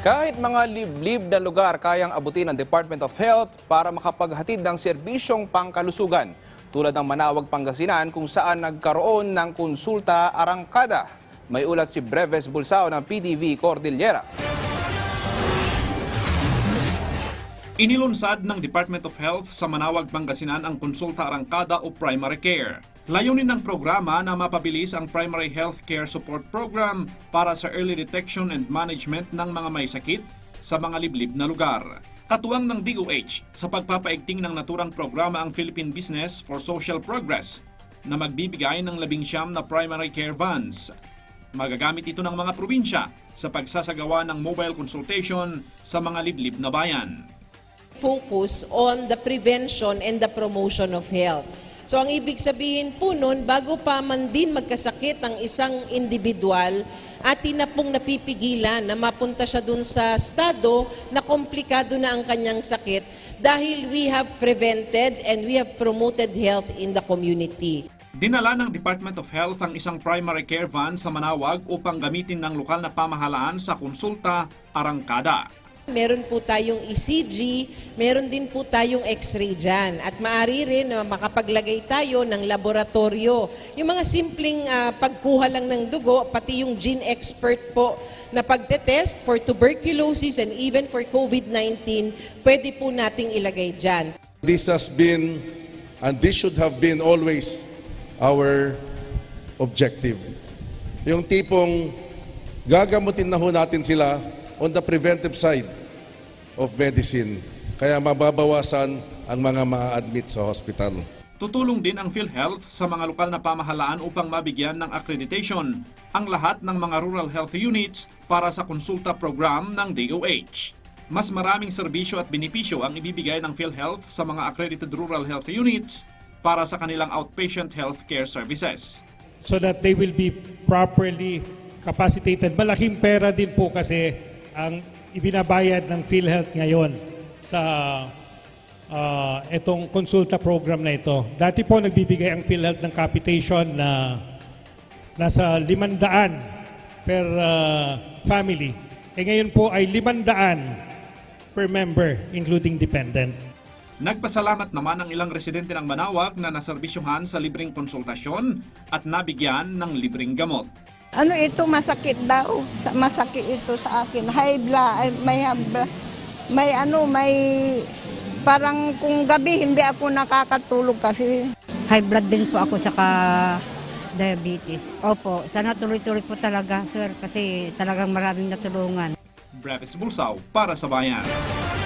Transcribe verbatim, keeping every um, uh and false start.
Kahit mga liblib na lugar kayang abutin ng Department of Health para makapaghatid ng serbisyong pangkalusugan, tulad ng Manawag, Pangasinan kung saan nagkaroon ng konsulta arangkada. May ulat si Breves Bulsao ng P D V Cordillera. Inilunsad ng Department of Health sa Manawag, Pangasinan ang konsulta arangkada o primary care. Layunin ng programa na mapabilis ang primary health care support program para sa early detection and management ng mga may sakit sa mga liblib na lugar. Katuwang ng D O H sa pagpapaigting ng naturang programa ang Philippine Business for Social Progress na magbibigay ng labing siyam na primary care vans. Magagamit ito ng mga probinsya sa pagsasagawa ng mobile consultation sa mga liblib na bayan. Focus on the prevention and the promotion of health. So ang ibig sabihin po nun, bago pa man din magkasakit ang isang individual, atin na pong napipigilan na mapunta siya dun sa estado na komplikado na ang kanyang sakit dahil we have prevented and we have promoted health in the community. Dinala ng Department of Health ang isang primary care van sa Manawag upang gamitin ng lokal na pamahalaan sa konsulta arangkada. Meron po tayong E C G, meron din po tayong X-ray dyan. At maaari rin na makapaglagay tayo ng laboratorio. Yung mga simpleng uh, pagkuha lang ng dugo, pati yung gene expert po na pagtetest for tuberculosis and even for COVID nineteen, pwede po nating ilagay dyan. This has been, and this should have been always our objective. Yung tipong gagamutin na ho natin sila on the preventive side of medicine, kaya mababawasan ang mga ma-admit sa hospital. Tutulong din ang PhilHealth sa mga lokal na pamahalaan upang mabigyan ng accreditation ang lahat ng mga rural health units para sa konsulta program ng D O H. Mas maraming serbisyo at benepisyo ang ibibigay ng PhilHealth sa mga accredited rural health units para sa kanilang outpatient healthcare services. So that they will be properly capacitated. Malaking pera din po kasi ang ibinabayad ng PhilHealth ngayon sa uh, itong konsulta program na ito. Dati po nagbibigay ang PhilHealth ng capitation na nasa limandaan per uh, family. E ngayon po ay limandaan per member, including dependent. Nagpasalamat naman ang ilang residente ng Manawag na naserbisyohan sa libreng konsultasyon at nabigyan ng libreng gamot. Ano ito, masakit daw. Masakit ito sa akin. High blood, may, may ano, may parang kung gabi hindi ako nakakatulog kasi. High blood din po ako saka diabetes. Opo, sana tuloy-tuloy po talaga, sir, kasi talagang maraming natulungan. Breves Bulsao para sa Bayan.